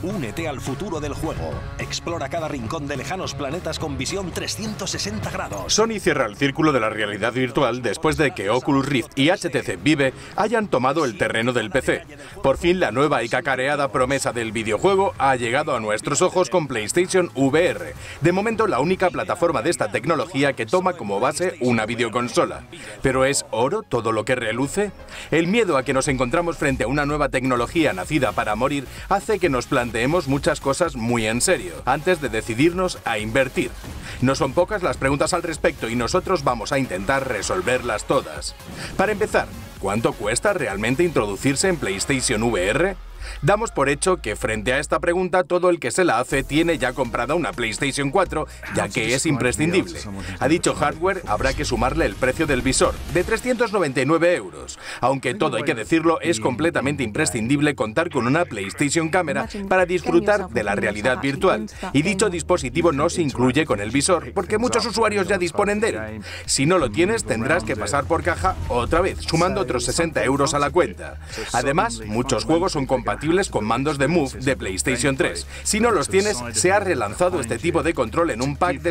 Únete al futuro del juego. Explora cada rincón de lejanos planetas con visión 360 grados. Sony cierra el círculo de la realidad virtual después de que Oculus Rift y HTC Vive hayan tomado el terreno del PC. Por fin la nueva y cacareada promesa del videojuego ha llegado a nuestros ojos con PlayStation VR. De momento la única plataforma de esta tecnología que toma como base una videoconsola. ¿Pero es oro todo lo que reluce? El miedo a que nos encontramos frente a una nueva tecnología nacida para morir hace que nos planteemos muchas cosas muy en serio, antes de decidirnos a invertir. No son pocas las preguntas al respecto y nosotros vamos a intentar resolverlas todas. Para empezar, ¿cuánto cuesta realmente introducirse en PlayStation VR? Damos por hecho que frente a esta pregunta todo el que se la hace tiene ya comprada una PlayStation 4, ya que es imprescindible. A dicho hardware habrá que sumarle el precio del visor, de 399 €. Aunque todo hay que decirlo, es completamente imprescindible contar con una PlayStation Camera para disfrutar de la realidad virtual. Y dicho dispositivo no se incluye con el visor, porque muchos usuarios ya disponen de él. Si no lo tienes, tendrás que pasar por caja otra vez, sumando otros 60 € a la cuenta. Además, muchos juegos son compatibles con mandos de Move de PlayStation 3. Si no los tienes, se ha relanzado este tipo de control en un pack de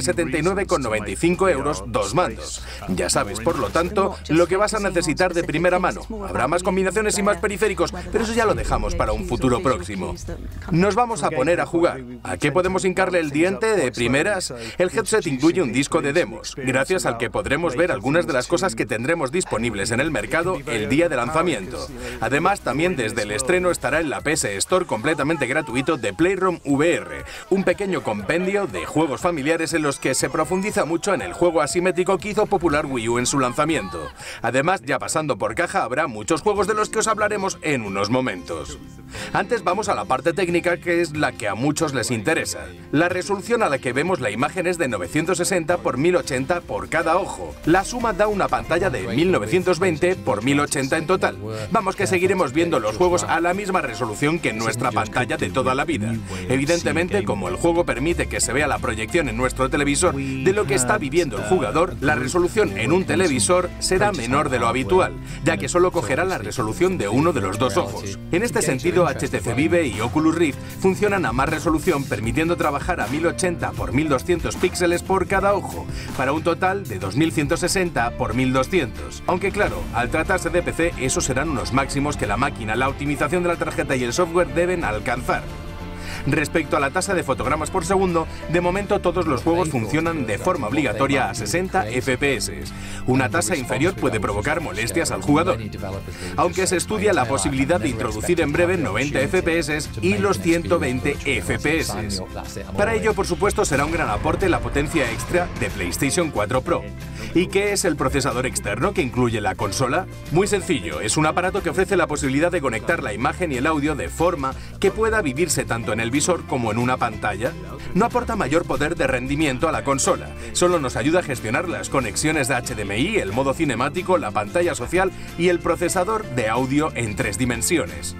79,95 €, dos mandos. Ya sabes, por lo tanto, lo que vas a necesitar de primera mano. Habrá más combinaciones y más periféricos, pero eso ya lo dejamos para un futuro próximo. Nos vamos a poner a jugar. ¿A qué podemos hincarle el diente de primeras? El headset incluye un disco de demos, gracias al que podremos ver algunas de las cosas que tendremos disponibles en el mercado el día de lanzamiento. Además, también desde el estreno estará en la PS Store completamente gratuito de Playroom VR, un pequeño compendio de juegos familiares en los que se profundiza mucho en el juego asimétrico que hizo popular Wii U en su lanzamiento. Además, ya pasando por caja, habrá muchos juegos de los que os hablaremos en unos momentos. Antes vamos a la parte técnica, que es la que a muchos les interesa. La resolución a la que vemos la imagen es de 960 x 1080 por cada ojo. La suma da una pantalla de 1920 x 1080 en total. Vamos que seguiremos viendo los juegos a la misma resolución que en nuestra pantalla de toda la vida. Evidentemente, como el juego permite que se vea la proyección en nuestro televisor de lo que está viviendo el jugador, la resolución en un televisor será menor de lo habitual, ya que solo cogerá la resolución de uno de los dos ojos. En este sentido, HTC Vive y Oculus Rift funcionan a más resolución, permitiendo trabajar a 1080 x 1200 píxeles por cada ojo, para un total de 2160 x 1200. Aunque claro, al tratarse de PC, esos serán unos máximos que la máquina, la optimización de la tarjeta y el software deben alcanzar. Respecto a la tasa de fotogramas por segundo, de momento todos los juegos funcionan de forma obligatoria a 60 FPS. Una tasa inferior puede provocar molestias al jugador, aunque se estudia la posibilidad de introducir en breve 90 FPS y los 120 FPS. Para ello, por supuesto, será un gran aporte la potencia extra de PlayStation 4 Pro. ¿Y qué es el procesador externo que incluye la consola? Muy sencillo, es un aparato que ofrece la posibilidad de conectar la imagen y el audio de forma que pueda vivirse tanto en el visor como en una pantalla. No aporta mayor poder de rendimiento a la consola, solo nos ayuda a gestionar las conexiones de HDMI, el modo cinemático, la pantalla social y el procesador de audio en 3 dimensiones.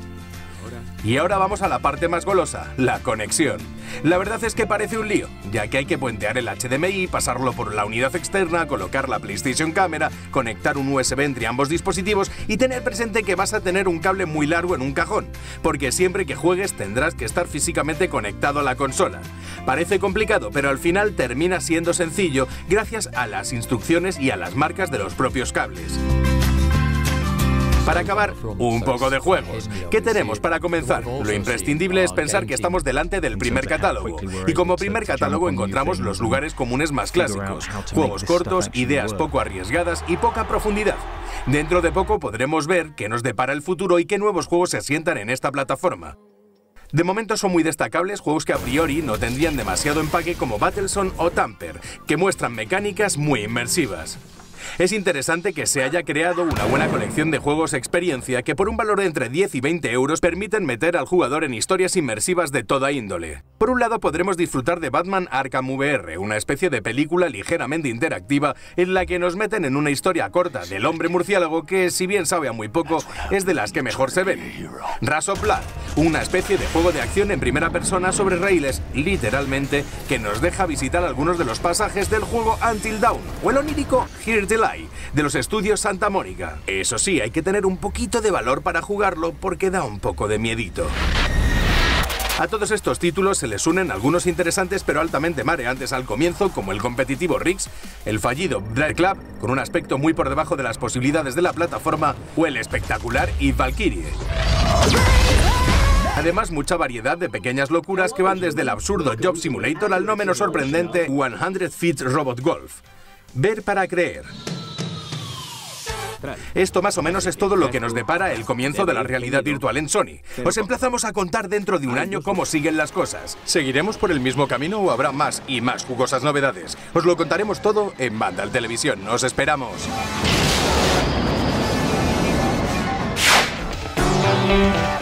Y ahora vamos a la parte más golosa, la conexión. La verdad es que parece un lío, ya que hay que puentear el HDMI, pasarlo por la unidad externa, colocar la PlayStation Camera, conectar un USB entre ambos dispositivos y tener presente que vas a tener un cable muy largo en un cajón, porque siempre que juegues tendrás que estar físicamente conectado a la consola. Parece complicado, pero al final termina siendo sencillo gracias a las instrucciones y a las marcas de los propios cables. Para acabar, un poco de juegos. ¿Qué tenemos para comenzar? Lo imprescindible es pensar que estamos delante del primer catálogo. Y como primer catálogo encontramos los lugares comunes más clásicos. Juegos cortos, ideas poco arriesgadas y poca profundidad. Dentro de poco podremos ver qué nos depara el futuro y qué nuevos juegos se asientan en esta plataforma. De momento son muy destacables juegos que a priori no tendrían demasiado empaque, como Battlezone o Tamper, que muestran mecánicas muy inmersivas. Es interesante que se haya creado una buena colección de juegos experiencia que por un valor de entre 10 y 20 euros permiten meter al jugador en historias inmersivas de toda índole. Por un lado podremos disfrutar de Batman Arkham VR, una especie de película ligeramente interactiva en la que nos meten en una historia corta del hombre murciélago que, si bien sabe a muy poco, es de las que mejor se ven. Rush of Blood, una especie de juego de acción en primera persona sobre raíles, literalmente, que nos deja visitar algunos de los pasajes del juego Until Dawn, o el onírico Here Till I, de los estudios Santa Mónica. Eso sí, hay que tener un poquito de valor para jugarlo porque da un poco de miedito. A todos estos títulos se les unen algunos interesantes pero altamente mareantes al comienzo, como el competitivo Riggs, el fallido Drive Club, con un aspecto muy por debajo de las posibilidades de la plataforma, o el espectacular Eve Valkyrie. Además, mucha variedad de pequeñas locuras que van desde el absurdo Job Simulator al no menos sorprendente 100 Feet Robot Golf. Ver para creer. Esto más o menos es todo lo que nos depara el comienzo de la realidad virtual en Sony. Os emplazamos a contar dentro de un año cómo siguen las cosas. ¿Seguiremos por el mismo camino o habrá más y más jugosas novedades? Os lo contaremos todo en Vandal Televisión. ¡Os esperamos!